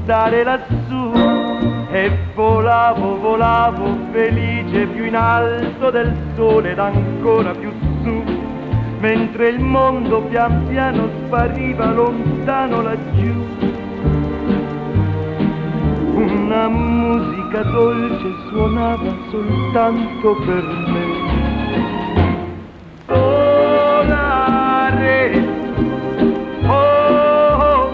stare lassù. E volavo, volavo felice più in alto del sole ed ancora più su, mentre il mondo pian piano spariva lontano laggiù. Una musica dolce suonava soltanto per me. Volare, oh,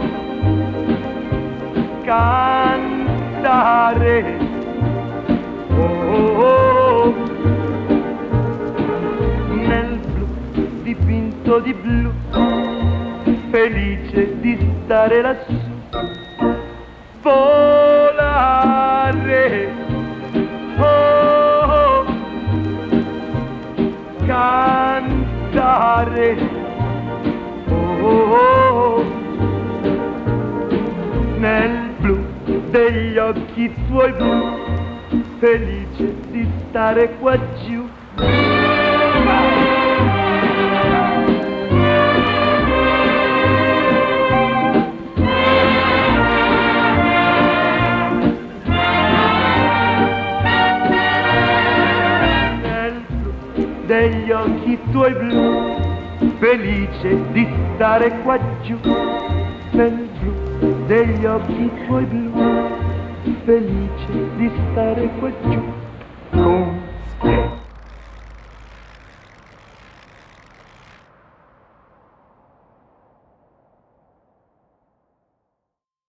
cantare, oh, nel blu dipinto di blu, felice di stare lassù. Volare, oh, cantare, oh, nel blu degli occhi tuoi blu, felice di stare qua giù. Degli occhi tuoi blu, felice di stare qua giù. Nel blu degli occhi tuoi blu, felice di stare qua giù. Con